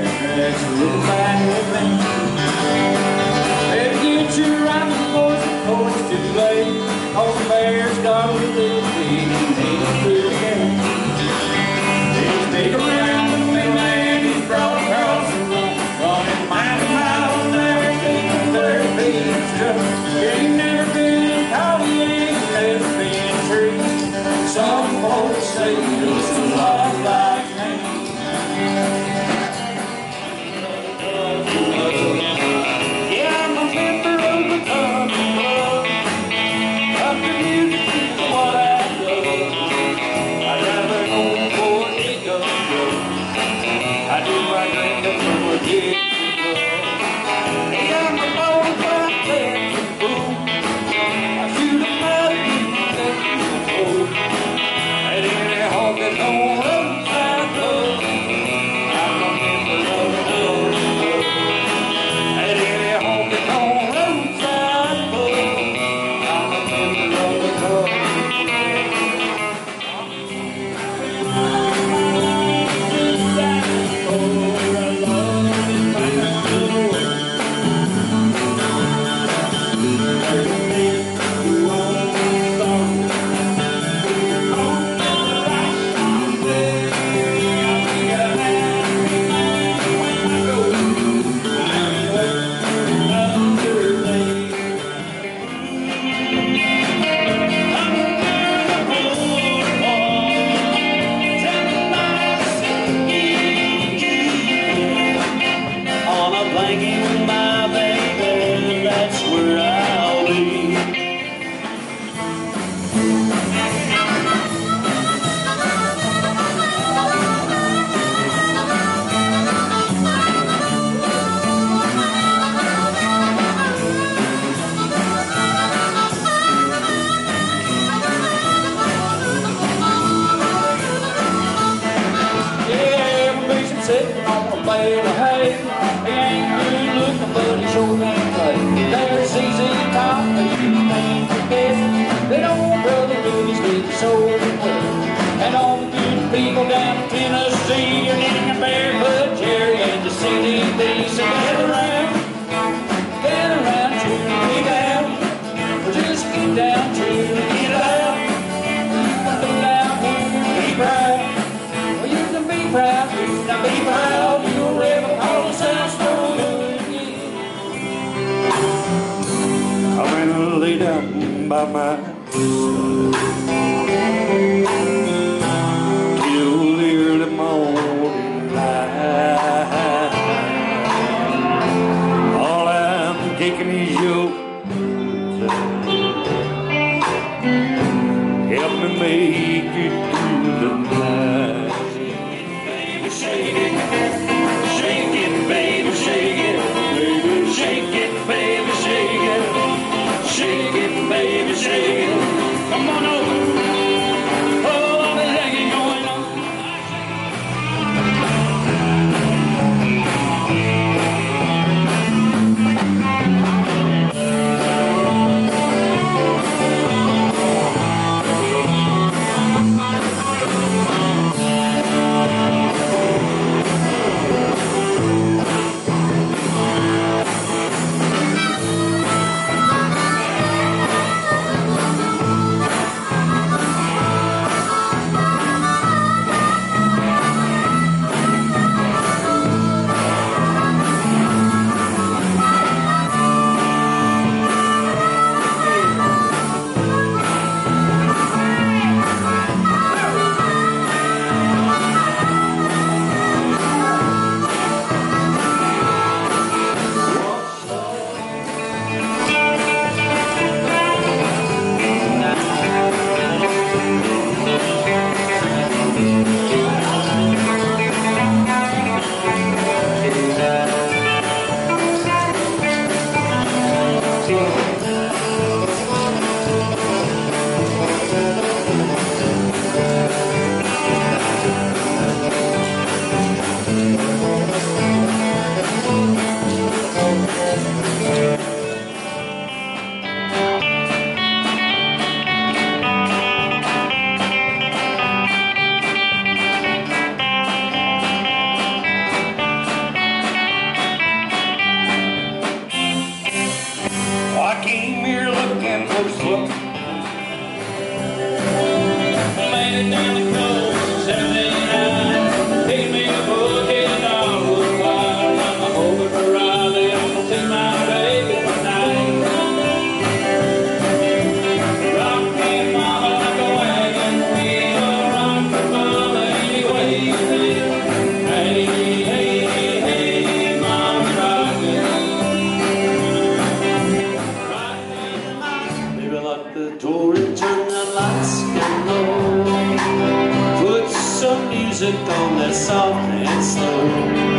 Let's look back with me. Better get your rifle, boys, before it's too late. All the bears got a little big and ain't good again. They stick around the middle and he's brought across the road, running miles and miles there, taking 30 feet struck. He ain't never been caught, he ain't never been true. Some folks say he looks a lot like me. Yeah, I'm a member of the country club. Country music is what I love. I drive an old Ford pickup truck. I do my drinking from a Dixie cup. Hey, I'm a bold black Texas fool. I shoot a mud in the Texas cold. And any hog that's on roadside club, I'm a member of the country club. And any hog that's on roadside club, I'm a member of the country club. Sitting on a bale of hay. He ain't good looking, but he sure can play. There's ZZ Top, and you can't forget. That old brother Louis did the soul play. And all the good people down in Tennessee are getting a barefoot Jerry and the CDB. So gather round to the big out. Just get down to the get out. Come down here and be proud. Well, you can be proud. Now be proud, you'll ever call yourself so good again. I went and lay down by my side till the early morning light. All I'm taking is your time. Help me make it through the night. Shake it, baby, shake it, baby, shake it, baby, shake it, shake it, baby, shake it. Come on over. Oh, all the hanging going on. music on that's soft and slow.